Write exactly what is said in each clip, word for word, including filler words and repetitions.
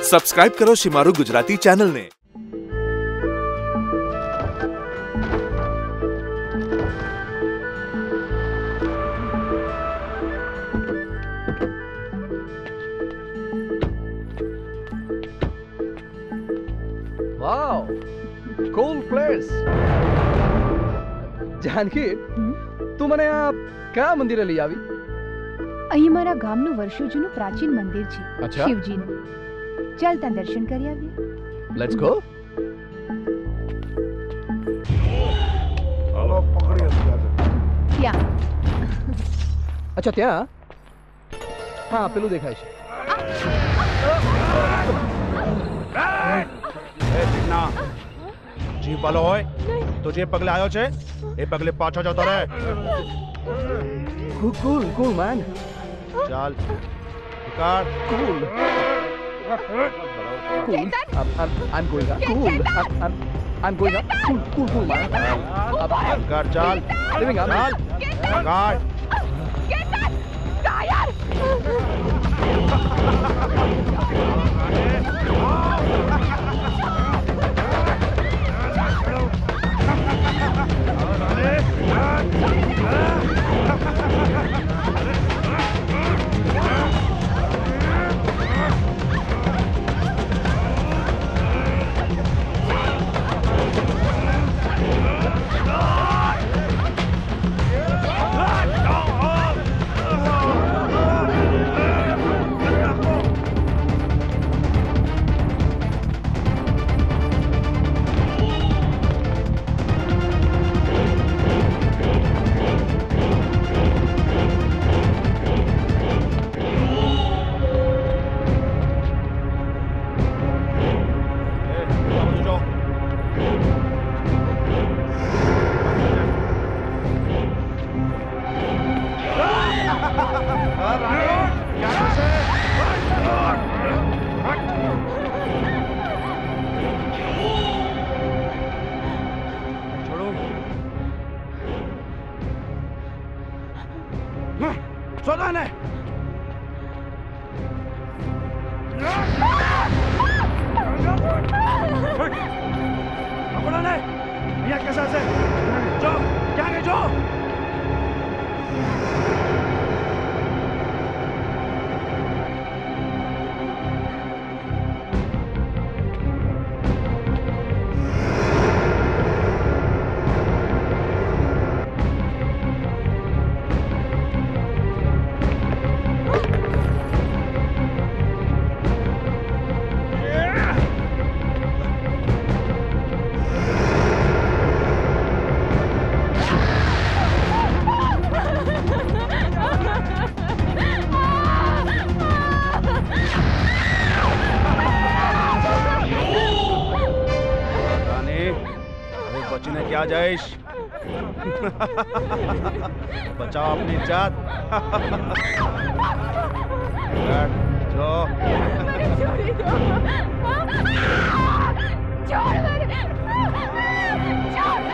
Subscribe કરો શિમારુ ગુજરાતી ચેનલને. Wow, cool place. Janaki, તું મને આ કયા મંદિરે લઈ આવી? અહીં મારા ગામનું વર્ષો જૂનું પ્રાચીન મંદિર છે, અચ્છા. શિવજીનું. ચાલ ત્યાં દર્શન કરી આવીએ. Let's go. હાલો પકડી ત્યાં અચ્છા ત્યાં? હા, પેલું દેખાય છે. એ ચીકના જીભ વાલો હોય તો જે પગલે આવ્યો છે એ પગલે પાછો જતો રહે. Cool, cool, cool, man. ચાલ નિકાળ. Cool. Cool. I'm, I'm, I'm going up. Cool. I'm, I'm, I'm going up. Cool, cool, cool, man. Up. નિકાળ ચાલ. Living up. ચાલ નિકાળ. जाइश बचाओ अपनी जात. जो छोड़ दो. छोड़ मेरे. छोड़.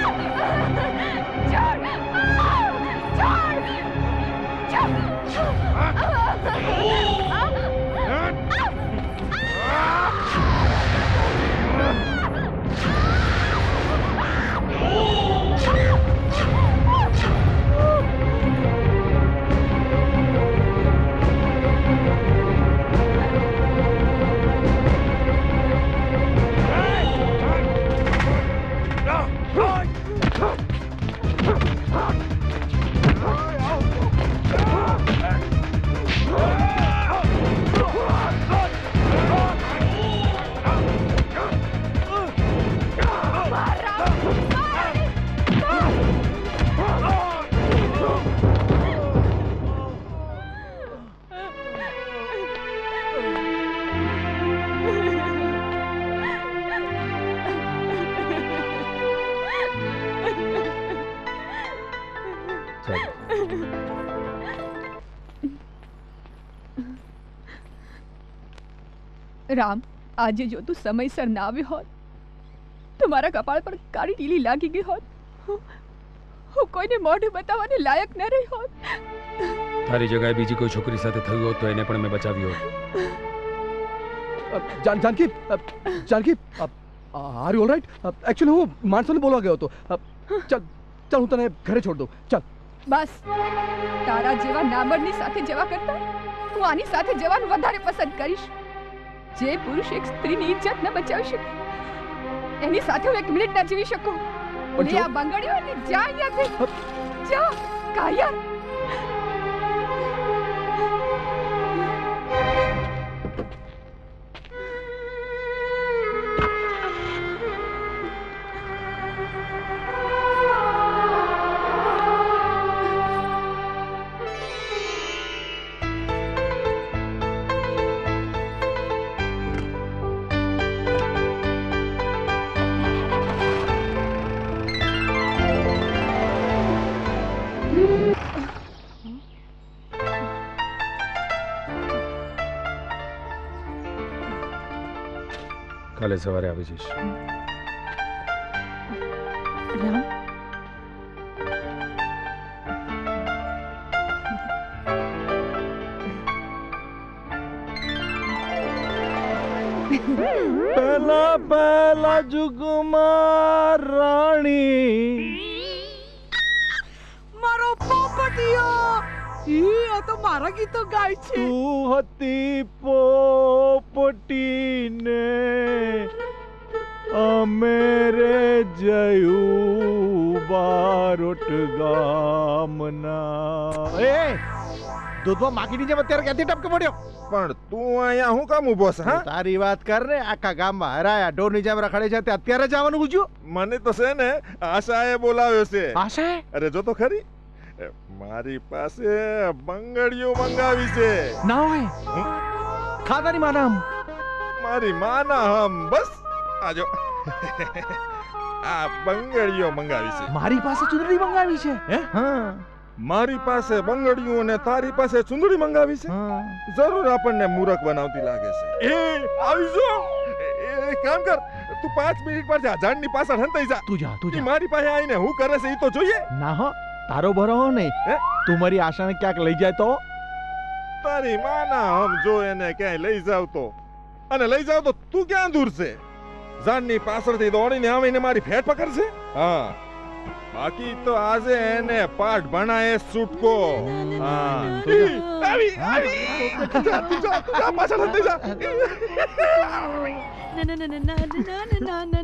રામ, આજે જો તું સમયસર ના આવ્યો હોત તો મારા કપાળ પર કાળી ટીલી લાગી ગઈ હોત. હું કોઈને મોઢું બતાવવાની લાયક ન રહી હોત. તારી જગ્યાએ બીજી કોઈ છોકરી સાથે થયું હોત તો એને પણ મેં બચાવ્યો હોત. જાન Janki Janki are you alright? Actually હું માણસોને બોલવા ગયો હતો. ચાલ ચાલ હું તને ઘરે છોડ દઉં. ચાલ. બસ તારા જેવા નામર્દની સાથે જવા કરતા હું આની સાથે જવાનું વધારે પસંદ કરીશ. જે પુરુષ એક સ્ત્રીની ઇજ્જત ન બચાવી શકે એની સાથે હું એક મિનિટ ન જીવી શકું. લે આ બંગડીઓ અને જા અહીંયાથી. જા કાયર. કાલે સવારે આવી જઈશ. રામ પહેલા પહેલા જુગમાં રાણી મારો પોપટિયો ઈ આ તો મારા ગીતો ગાય છે. તું હતી પોપટીને અમેરે જયું બારોટ ગામના. એ દૂધમાં માગીની જેમ અત્યારે ક્યાંથી ટપકે પડ્યો? પણ તું અહીંયા હું કામ ઊભો છે? હા, તારી વાત કર ને. આખા ગામમાં હરાયા ઢોરની જેમ રખડે છે તે અત્યારે જવાનું પૂછ્યું? મને તો છે ને આશાએ બોલાવ્યો છે. આશા? અરે જો તો ખરી, મારી પાસે બંગડીઓ મંગાવી છે. ના હોય ખાતાની માનામ મારી માના હમ બસ આજો આ બંગડીઓ મંગાવી છે. મારી પાસે ચુંદડી મંગાવી છે. હે? હા, મારી પાસે બંગડીઓ અને તારી પાસે ચુંદડી મંગાવી છે. જરૂર આપણને મૂરખ બનાવતી લાગે છે. એ આવી જો. એ કામ કર, તું પાંચ મિનિટ પર જા, ઝાડની પાછળ હંતાઈ જા. તું જા તું ઈ જા. મારી પાસે આવીને હું કરે છે ઈ તો જોઈએ. ના હો, તારો ભરો નહીં. હે? તું મારી આશાને ક્યાંક લઈ જાય તો? તારી માના હમ જો એને ક્યાંય લઈ જાવ તો, અને લઈ જાવ તો તું ક્યાં દૂર છે? ઝાડની પાછળથી દોડીને આવીને મારી ફેટ પકડશે. હા, બાકી તો આજે એને પાઠ ભણાય છૂટકો. હા, ઈ, આવી આવી જા, તું જા, તું જા, પાછળ હંતાઈ જા. ના ના ના ના ના ના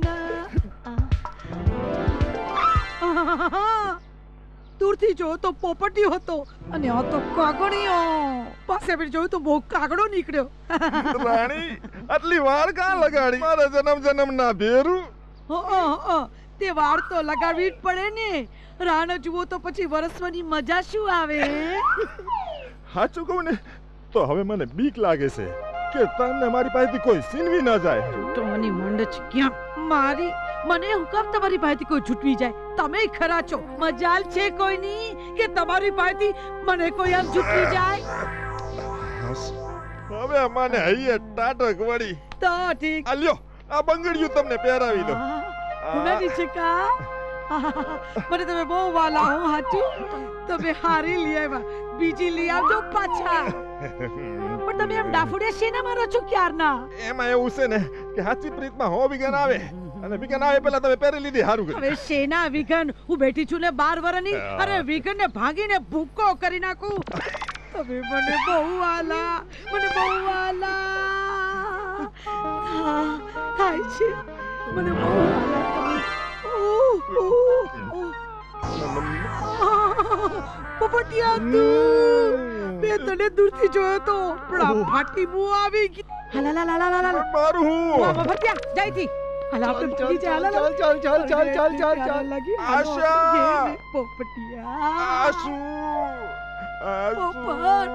ના. દૂરથી જોયો તો પોપટીયો હતો અને આ તો કાગડીયો. પાસે પણ જોયું તો બહુ કાગડો નીકળ્યો. રાણી, આટલી વાર કાં લગાડી? મારા જન્મ જન્મ ના ભેરું. તે વાર તો લગાડવી જ પડે ને. રાહ જુઓ તો પછી વરસવાની મજા શું આવે? સાચું કહું ને તો હવે મને બીક લાગે છે કે તને મારી પાસેથી કોઈ છીનવી ન જાય. તો મને મંડ છે ક્યાં મારી. મને હું કામ તમારી પાસેથી કોઈ છૂટવી જાય? તમે ખરા છો. મજાલ છે કોઈની કે તમારી પાસેથી મને કોઈ આમ છૂટવી જાય? હવે મને હૈયે ટાટક વળી. તો ઠીક. આ લ્યો, આ બંગડીયું તમને પહેરાવી દો. ઉનાની છે કા? મને તમે બહુ વાલા હો. હાચું તમે હારી લઈ આવ્યા. બીજી લઈ આવજો પાછા. પણ તમે એમ ડાફુડે શેના મારો છો ક્યારના? એમાં એવું છે ને કે સાચી પ્રીતમાં હો વિગન આવે, અને વિગન આવે પહેલા તમે પહેરી લીધી. હારું કર્યું. હવે શેના વિઘન? હું બેઠી છું ને બાર વર્ષની. અરે વિઘન ને ભાગીને ભૂકો કરી નાખું. તમે મને બહુ વાલા, મને બહુ વાલા થાય છે. મને બહુ વાલા તમે. ઓહ, ઓહ, ઓહ. પોપટિયા તું, મેં તને દૂરથી જોયો તો પણ આ ફાટી બહુ આવી ગઈ. હાલા લા લા લા લા મારું હું પોપટિયા જઈથી. હાલા આપણે પડી જાય. હાલા ચાલ ચાલ ચાલ ચાલ ચાલ ચાલ ચાલ. લાગી આશા. પોપટિયા. આશુ આશુ. પોપટ.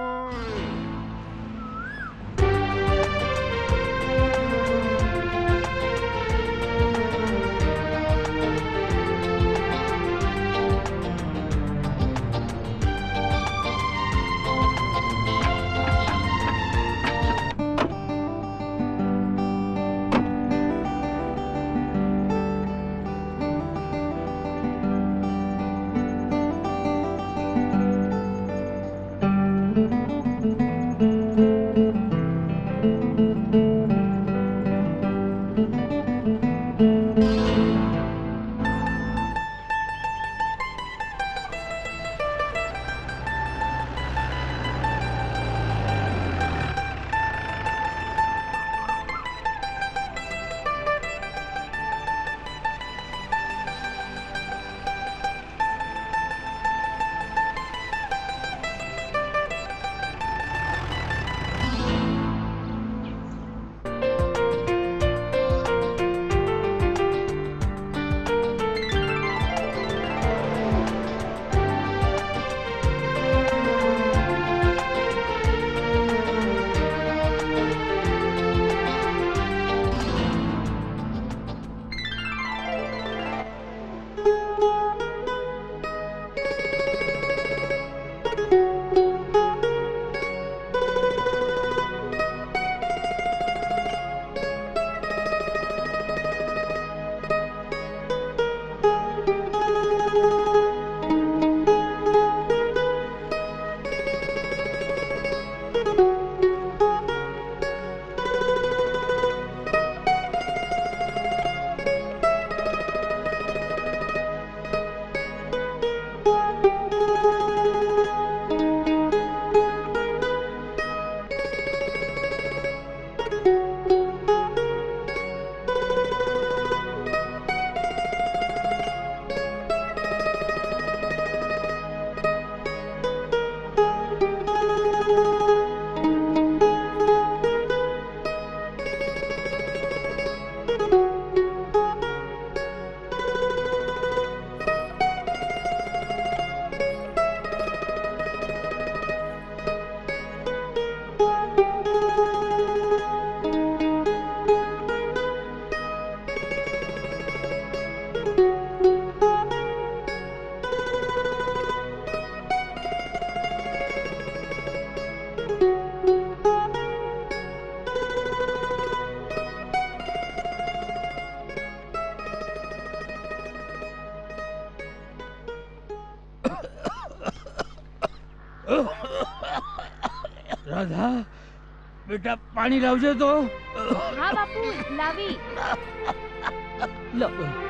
રાધા બેટા પાણી લાવજે તો. હા બાપુ લાવી. લો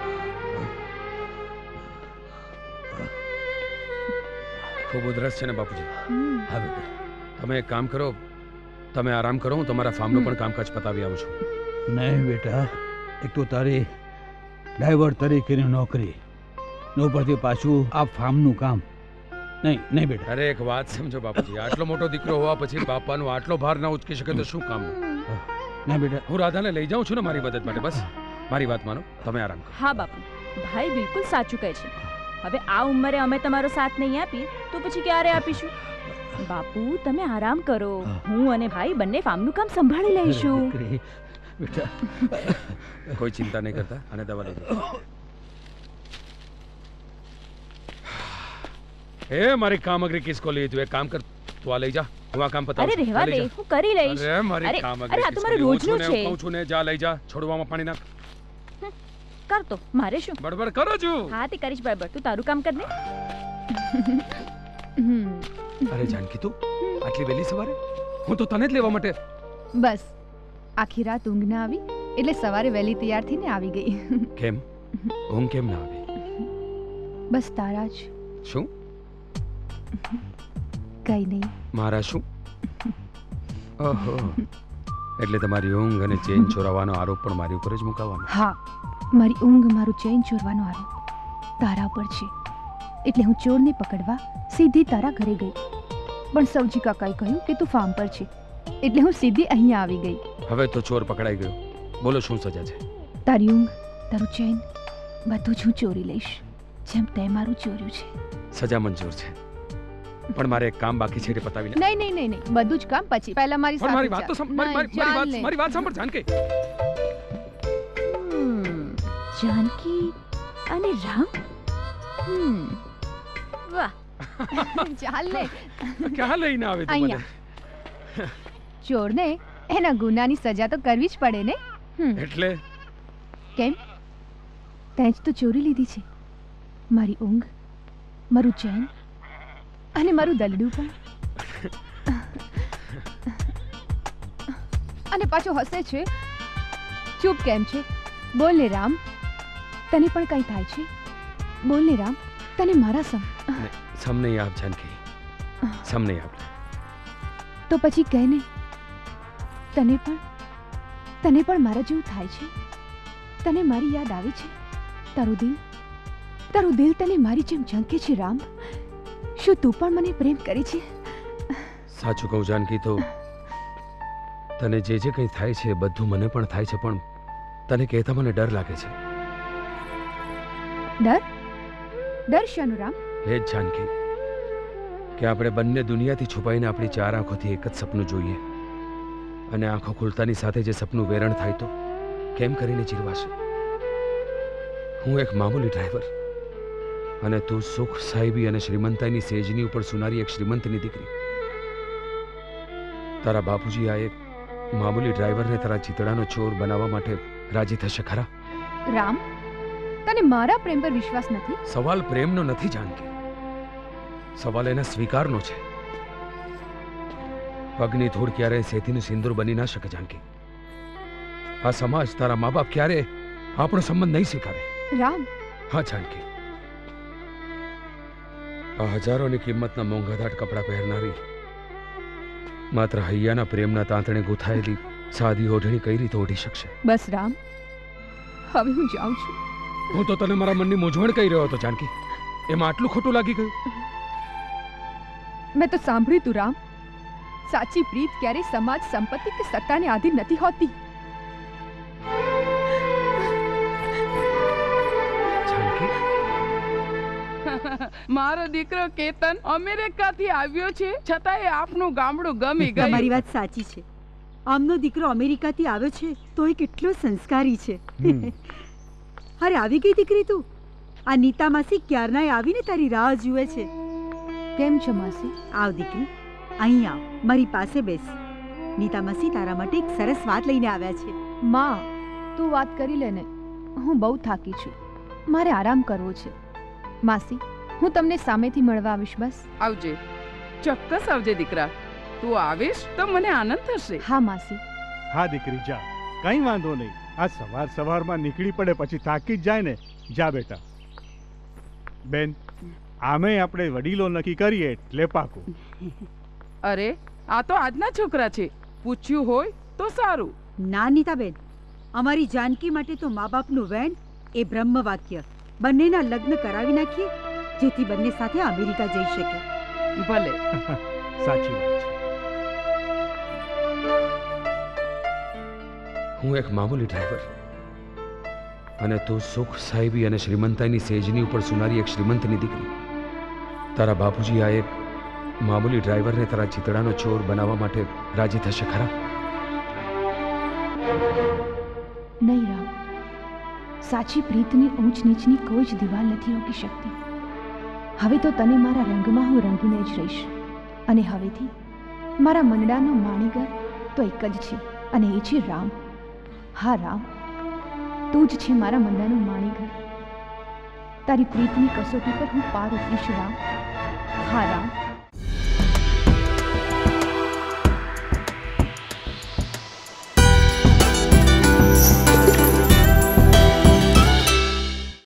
ખૂબ ઉધરસ છે ને બાપુજી? હમ. હા બેટા. તમે એક કામ કરો, તમે આરામ કરો, હું તમારા ફાર્મનું પણ કામકાજ પતાવી આવું છું. નહીં બેટા, એક તો તારી ડ્રાઈવર તરીકેની નોકરી ને ઉપરથી પાછું આ ફાર્મનું કામ. નહીં નહીં બેટા. અરે એક વાત સમજો બાપુજી, આટલો મોટો દીકરો હોવા પછી બાપાનો આટલો ભાર ના ઉચકી શકે તો શું કામ? ના બેટા. હું રાધાને લઈ જાઉં છું ને મારી મદદ માટે. બસ મારી વાત માનો, તમે આરામ કરો. હા બાપુ, ભાઈ બિલકુલ સાચું કહે છે. હવે આ ઉંમરે અમે તમારો સાથ નહીં આપીએ તો પછી ક્યારે આપીશું? બાપુ તમે આરામ કરો, હું અને ભાઈ બંને ફાર્મનું કામ સંભાળી લઈશું. દીકરી, બેટા. કોઈ ચિંતા નહીં કરતા, અને દવા લઈ જાઓ. એ મારી કામગરી કિસકો લી? તું એક કામ કર, તું આ લઈ જા, હું આ કામ અરે પતાવું છું. રહેવા જા, દે, લઈ જા. હું કરી લઈશ. અરે મારી અરે, કામગરી અરે, આ તો કિસકો મારું લી? હું રોજનું છું ને, છે. હું કહું છું ને, જા લઈ જા, છોડવામાં પાણી નાખ. કર તો, મારે શું? બડબડ કરો છું. હા તે કરીશ બરાબર, તું તારું કામ કર ને. હમ. અરે જાનકી, તું આટલી વહેલી સવારે? હું તો તને જ લેવા માટે. બસ આખી રાત ઊંઘ ના આવી એટલે સવારે વહેલી તૈયાર થઈને આવી ગઈ. કેમ ઊંઘ કેમ ના આવી? બસ તારા જ. શું? કઈ નહીં. મારા શું? ઓહો, એટલે તમારી ઊંઘ અને ચેન ચોરાવાનો આરોપ પણ મારી ઉપર જ મુકાવાનો? હા, મારી ઊંઘ મારું ચેન ચોરવાનો આરોપ તારા ઉપર છે. એટલે હું ચોરને પકડવા સીધી તારા ઘરે ગઈ, પણ સૌજી કાકાએ કહ્યું કે તું ફાર્મ પર છે, એટલે હું સીધી અહીંયા આવી ગઈ. હવે તો ચોર પકડાઈ ગયો. બોલો શું સજા છે? તારી ઊંઘ, તારું ચેન બધું જ હું ચોરી લઈશ, જેમ તે મારું ચોર્યું છે. સજા મંજૂર છે, પણ મારે એક કામ બાકી છે, તે પતાવી લે. નહીં નહીં નહીં નહીં, બધું જ કામ પછી. પહેલા મારી પણ મારી સાથે વાત તો ચાલ. સમ- મારી મારી- નહીં, મારી ચાલ વાત ને. મારી વાત સાંભળ જાનકી. હમ. જાનકી અને રામ. હમ. વાહ. ચાલ ને. ક્યાં લઈને આવે તું મને? અહીંયા. ચોરને એના ગુનાની સજા તો કરવી જ પડે ને. હમ. એટલે કેમ? તે જ તો ચોરી લીધી છે, મારી ઊંઘ, મારું ચેન અને મારું દલડું પણ. અને પાછો હસે છે. ચૂપ કેમ છે? બોલ ને રામ, તને પણ કંઈ થાય છે? બોલ ને રામ, તને મારા સમ. સમ નહીં આપ જાનકી, સમ નહીં આપ. તો પછી કહે ને, તને પણ તને પણ મારા જેવું થાય છે? તને મારી યાદ આવે છે? તારું દિલ તારું દિલ તને મારી જેમ ઝંકે છે રામ? શું તું પણ મને પ્રેમ કરે છે? સાચું કહું જાનકી, તો તને જે જે કંઈ થાય છે એ બધું મને પણ થાય છે, પણ તને કહેતા મને ડર લાગે છે. ડર? ડર શાનો રામ? એ જ જાનકી, કે આપણે બંને દુનિયાથી છુપાઈને આપણી ચાર આંખોથી એક જ સપનું જોઈએ, અને આંખો ખુલતાની સાથે જે સપનું વેરણ થાય તો કેમ કરીને જીરવાશે? હું એક મામૂલી ડ્રાઈવર, અને તું સુખ, સાહેબી અને શ્રીમંતાઈની સેજની ઉપર સુનારી એક શ્રીમંતની દીકરી. તારા બાપુજી આ એક મામૂલી ડ્રાઈવરને તારા ચિતડાનો ચોર બનાવવા માટે રાજી થશે ખરા? રામ, તને મારા પ્રેમ પર વિશ્વાસ નથી? સવાલ પ્રેમનો નથી જાનકી, સવાલ એના સ્વીકારનો છે. પગની ધૂળ ક્યારેય સેતીનું સિંદૂર બની ના શકે જાનકી. આ સમાજ, તારા મા બાપ ક્યારે આપણો સંબંધ નહીં સ્વીકારે. રામ, હા જાનકી, આ હજારોની કિંમતના મોંઘાદાટ કપડાં પહેરનારી માત્ર હૈયાના પ્રેમના તાંતણે ગૂંથાયેલી સાદી ઓઢણી કઈ રીતે ઓઢી શકશે? બસ રામ, હવે હું જાઉં છું. હું તો તને મારા મનની મૂંઝવણ કહી રહ્યો હતો જાનકી, એમાં આટલું ખોટું લાગી ગયું? મેં તો સાંભળ્યું તું રામ, સાચી પ્રીત ક્યારે સમાજ, સંપત્તિ કે સત્તાને આધીન નથી હોતી. જાનકી, મારો દીકરો કેતન અમેરિકાથી આવ્યો છે, છતાંય આપનું ગામડું ગમી ગયું. તમારી વાત સાચી છે. આમનો દીકરો અમેરિકાથી આવ્યો છે તો એ કેટલો સંસ્કારી છે. અરે આવી ગઈ દીકરી તું? આ નીતા માસી ક્યારનાય આવીને તારી રાહ જુએ છે. કેમ છો માસી? આવ દીકરી, અહીં આવ, મારી પાસે બેસ. નીતા માસી તારા માટે એક સરસ વાત લઈને આવ્યા છે. માં, તું વાત કરી લે ને, હું બહુ થાકી છું, મારે આરામ કરવો છે. માસી, હું તમને સામેથી મળવા આવીશ. બસ આવજે, ચોક્કસ આવજે દીકરા. તું આવીશ તો મને આનંદ થશે. હા માસી. હા દીકરી જા, કઈ વાંધો નહીં. આ સવાર સવારમાં નીકળી પડે પછી થાકી જ જાય ને. જા બેટા. બેન, આમે આપણે વડીલો નક્કી કરીએ એટલે પાકું. અરે આ તો આજના છોકરા છે, પૂછ્યું હોય તો સારું. ના નીતાબેન, અમારી જાનકી માટે તો મા બાપનું વેણ એ બ્રહ્મ વાક્ય. બંનેના લગ્ન કરાવી નાખીએ જેથી બંને સાથે અમેરિકા જઈ શકે. ભલે. સાચી વાત છે. હું એક મામૂલી ડ્રાઈવર અને તું સુખ સાહેબી અને શ્રીમંતાઈની સેજની ઉપર સુનારી એક શ્રીમંતની દીકરી. તારા બાપુજી આ એક મામૂલી ડ્રાઈવરને તારા ચિતડાનો ચોર બનાવવા માટે રાજી થશે ખરા? નહીં રામ, સાચી પ્રીતની ઊંચ નીચની કોઈ જ દિવાલ નથી રોકી શકતી. હવે તો તને મારા રંગમાં હું રંગીને જ રહીશ અને હવેથી મારા મનડાનો માણીગર તો એક જ છે અને એ છે રામ. હા રામ, તું જ છે મારા મનડાનું માણીગર. તારી પ્રીતની કસોટી પર હું પાર ઉતરીશ રામ. હા રામ.